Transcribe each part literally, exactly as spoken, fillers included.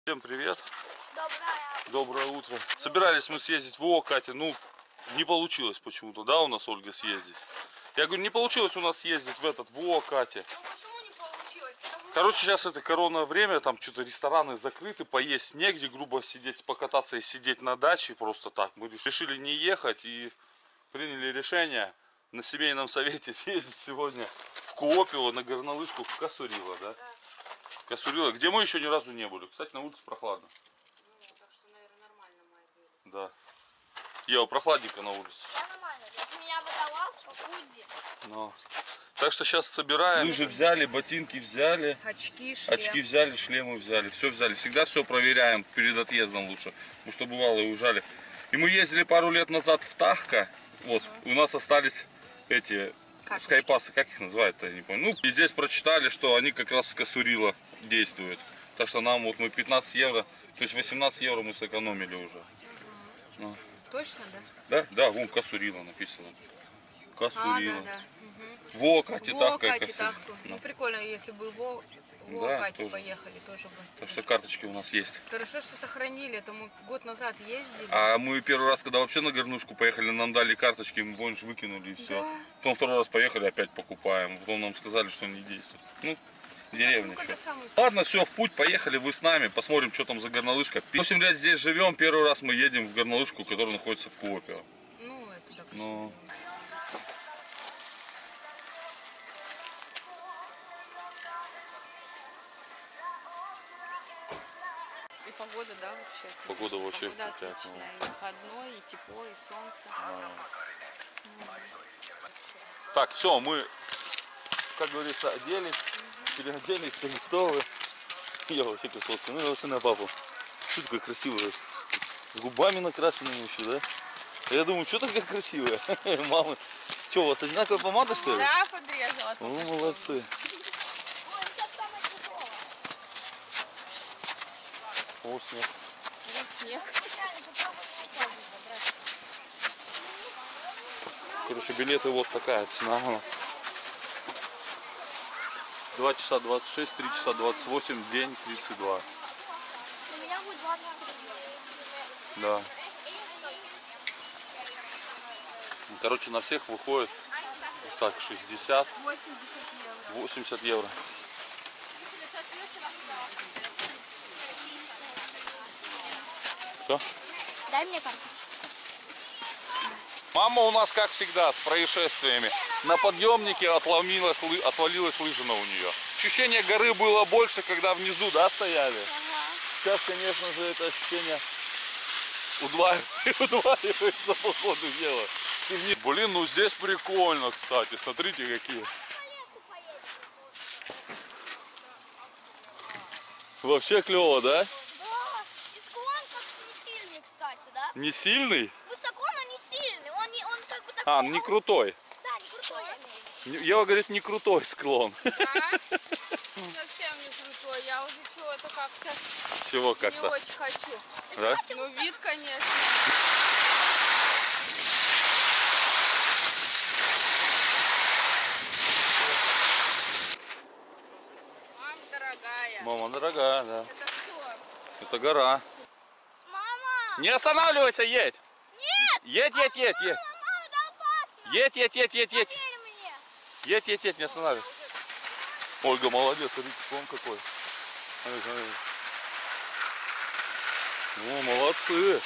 Всем привет. Доброе. Доброе утро. Собирались мы съездить в ООО, Катя. Ну, не получилось почему-то, да, у нас, Ольга, съездить. Я говорю, не получилось у нас съездить в этот, в ООО, Катя. Ну почему не получилось? Потому Короче, сейчас это корона время, там что-то рестораны закрыты, поесть негде, грубо сидеть, покататься и сидеть на даче просто так. Мы решили не ехать и приняли решение на семейном совете съездить сегодня в Куопио на горнолыжку в Касурило, да? Да. Касурило, где мы еще ни разу не были. Кстати, на улице прохладно. Ну, так что, наверное, нормально мы оделись. Да. Ева, прохладненько на улице. Я нормально. Если меня водолазка, Пудди. Но. Так что сейчас собираем. Лыжи взяли, ботинки взяли. Очки, шлем. Очки взяли, шлемы взяли. Все взяли. Всегда все проверяем перед отъездом лучше. Потому что бывало и уезжали. И мы ездили пару лет назад в Тахко. Вот. У нас остались эти Карточки. скайпасы. Как их называют-то, я не помню. Ну, и здесь прочитали, что они как раз с Касурило действуют. Так что нам вот мы пятнадцать евро, то есть восемнадцать евро мы сэкономили уже. Ну. Точно, да? Да, да, вон Касурило написано. Касурило. А, да, да. Угу. Во, Катя, Во, Тахко, Катя, Касурило. Тахко. Ну. Ну, прикольно, если бы во, во Да, Катя тоже. поехали, тоже бы. Так что карточки у нас есть. Хорошо, что сохранили, это мы год назад ездили. А мы первый раз, когда вообще на горнушку поехали, нам дали карточки, мы, помнишь, выкинули и все. Да. Потом второй раз поехали, опять покупаем. Потом нам сказали, что не действует. Ну, деревня. Ну, еще. самый... Ладно, все, в путь, поехали, вы с нами, посмотрим, что там за горнолыжка. восемь лет здесь живем, первый раз мы едем в горнолыжку, которая находится в Куопио. Ну, это так. Ну. И погода, да, вообще? Погода вообще Погода крутая, отличная. И выходной, и тепло, и солнце. Так, все, мы, как говорится, оделись, переоделись, все готовы. Я вообще красотка. Ну, я вообще на папу. Что такое красивое? С губами накрашенными еще, да? А я думаю, что такая красивая? Мама, что, у вас одинаковая помада, что ли? Да, подрезала. О, молодцы. О, снег. Снег. Короче, билеты вот такая цена у нас. два часа двадцать шесть, три часа двадцать восемь, день тридцать два. У меня будет двадцать три. Да. Короче, на всех выходит так шестьдесят, восемьдесят евро. Все? Дай мне карту. Мама у нас, как всегда, с происшествиями. На подъемнике отломилась, отвалилась лыжина у нее. Ощущение горы было больше, когда внизу, да, стояли. Ага. Сейчас, конечно же, это ощущение удваивается, удваивается по ходу дела. Блин, ну здесь прикольно, кстати. Смотрите, какие. Вообще клево, да? Да, и склон как не сильный, кстати, да? Не сильный? Высоко, но не сильный. Он, не, он как бы такой... А, не крутой. Да, не крутой, я имею в виду. Ева говорит, не крутой склон. Да? Совсем не крутой. Я уже чего-то как-то Чего не как-то? очень хочу. Да? Ну, вид, конечно. Мам, дорогая. Мама дорогая, да. Это кто? Это гора. Мама! Не останавливайся, едь. Нет! Едь, едь, едь, едь. Мама, это опасно! Едь, едь, едь, едь, едь. Поверь мне! Едь, едь, едь, не останавливайся. Ольга, молодец, смотрите, склон какой. Смотри, смотри. О, молодцы.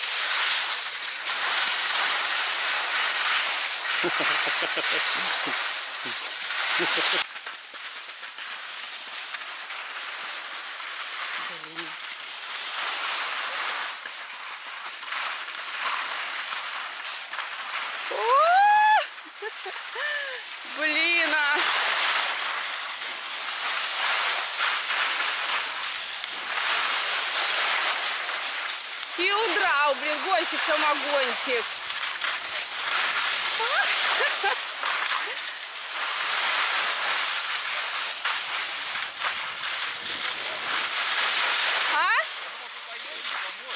Блин, а! И удрал, блин, гонщик самогонщик. А?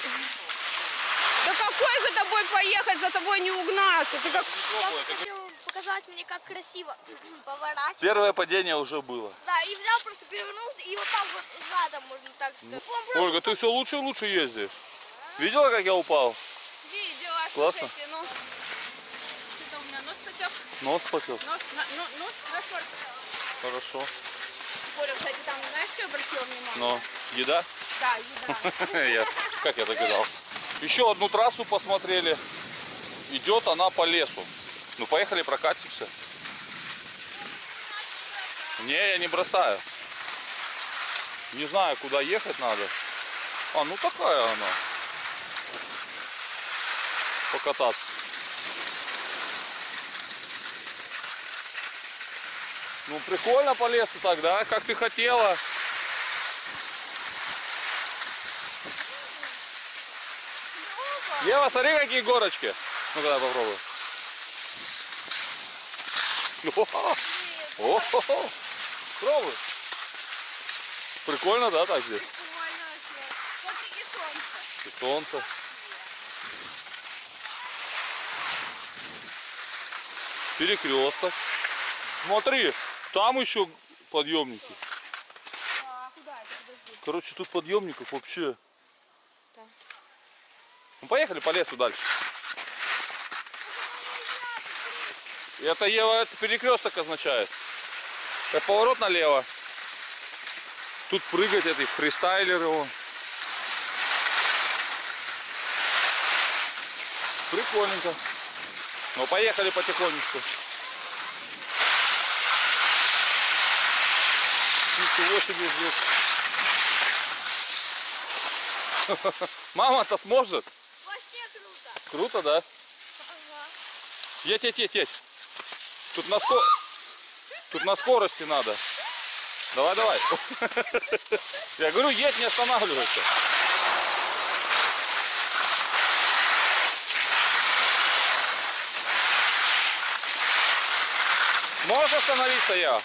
Да какой за тобой поехать, за тобой не угнаться? Ты как... показать мне, как красиво поворачивать. Первое падение уже было. Да, и взял, просто перевернулся, и вот так вот задом, можно так сказать. Ольга, ты все лучше и лучше ездишь. Видела, как я упал? Видела, Классно. слушайте, ну... Что-то у меня нос потек. Нос потек. Нос, на, ну, нос на шорт. Хорошо. Коля, кстати, там, знаешь, что обратила внимание? Но еда? Да, еда. Я- Как я догадался. Еще одну трассу посмотрели. Идет она по лесу. Ну поехали прокатимся. Не, я не бросаю. Не знаю, куда ехать надо. А, ну такая она. Покататься. Ну прикольно по лесу так, да? Как ты хотела. Ева, смотри, какие горочки. Ну-ка, давай попробуй. О-хо-хо. Пробуй. Прикольно, да, так здесь? Прикольно вообще. Вот и солнце. И солнце. Перекресток. Смотри, там еще подъемники. А куда это? Подожди. Короче, тут подъемников вообще. Да. Ну, поехали по лесу дальше. И это, Ева, это перекресток означает. Это поворот налево. Тут прыгать эти фристайлеры. Вон. Прикольненько. Ну, поехали потихонечку. Ничего себе здесь. Мама-то сможет? Вообще круто. Круто, да? Ага. Едь, едь, едь, едь. Тут на, ско... Тут на скорости надо. Давай, давай. Я говорю, едь, не останавливайся. Можешь остановиться, я?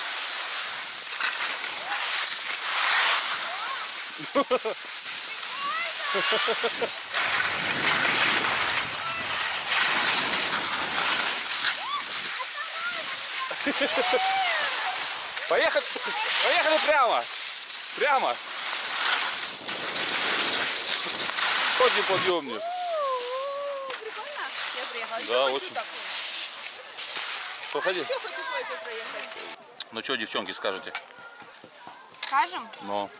Поехали, поехали прямо, прямо. Ходим подъемник. Прикольно? Я приехала. Еще Да, хочу очень. такую. Походи. Еще хочу кое-то проехать. Ну что, девчонки, скажете? Скажем? Ну,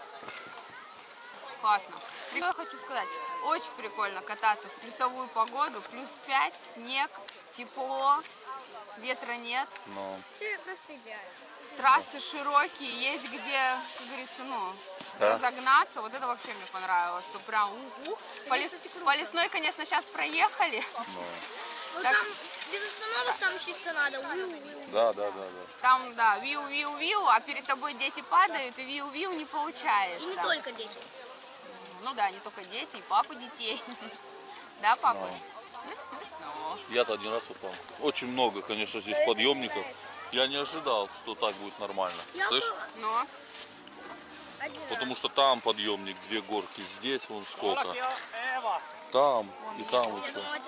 Классно. Что я хочу сказать? Очень прикольно кататься в плюсовую погоду. Плюс пять, снег, тепло, ветра нет. ну. Все просто идеально. Трассы широкие, есть где, как говорится, ну, Да. разогнаться. Вот это вообще мне понравилось, что прям ух-ух. По, лес- кстати, круто. по лесной, конечно, сейчас проехали. Вот Так. там без остановок там чисто надо. Уиу-уиу. Да, да, да, да. Там, да, виу-виу-виу, а перед тобой дети падают, и виу-виу не получается. И не только дети. Ну да, не только дети, и папы детей. Да, папа? Ну. Я-то один раз упал. Очень много, конечно, здесь подъемников. Я не ожидал, что так будет нормально. Я Слышь? была Ну, один раз. Потому что там подъемник, две горки, здесь вон сколько. Там и там Я еще. думала, это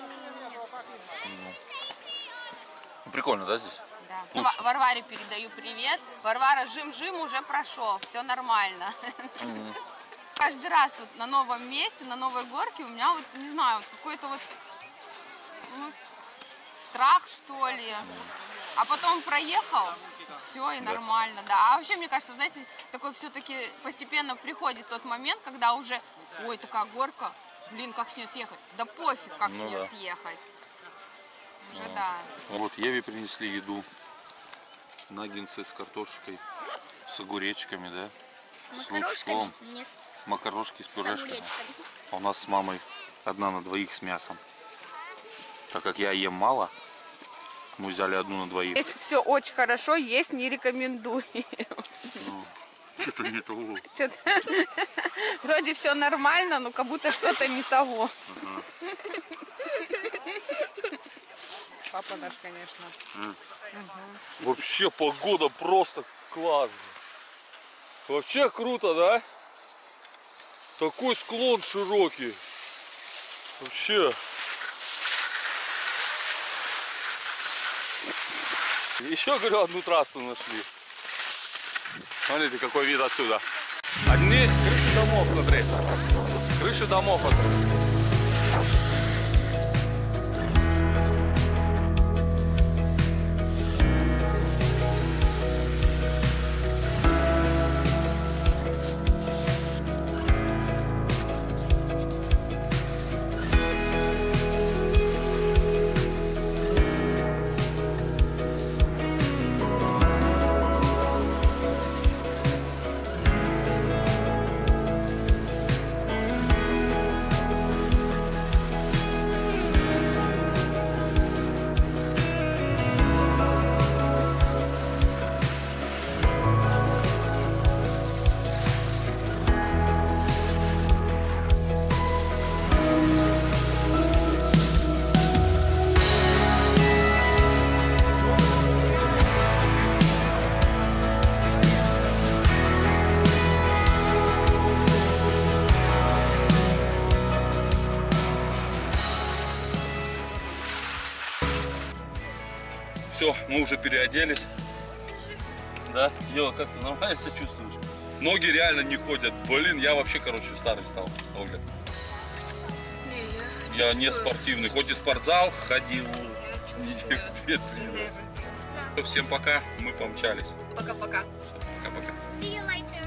не Прикольно, да, здесь? да. Ну, Ва- Варваре передаю привет. Варвара, жим-жим уже прошел, все нормально. Каждый раз вот на новом месте, на новой горке у меня вот, не знаю, вот какой-то вот ну, страх, что ли. А потом проехал, все и нормально, да. А вообще, мне кажется, знаете, такой все-таки постепенно приходит тот момент, когда уже, ой, такая горка, блин, как с нее съехать? Да пофиг, как с Ну нее да. съехать. Уже да. Вот Еве принесли еду. Наггинсы с картошкой, с огуречками, да? С Макарошками? лучком. Нет, Макарошки с с пюрешками. огуречками. А у нас с мамой одна на двоих с мясом. Так как я ем мало, мы взяли одну на двоих. Здесь все очень хорошо, есть не рекомендую. Что-то не того. Что-то вроде все нормально, но как будто что-то не того. Папа наш, конечно. Вообще погода просто классная. Вообще круто, да? Такой склон широкий. Вообще. Еще, говорю, одну трассу нашли. Смотрите, какой вид отсюда. Одни крыши домов, смотри. Крыши домов отсюда. Все, мы уже переоделись. Да? Ева, как ты нормально себя чувствуешь? Ноги реально не ходят. Блин, я вообще, короче, старый стал. Оля. Не, Я не спортивный. Хоть и спортзал ходил. Всем пока. Мы помчались. Пока-пока. Пока-пока. See you later.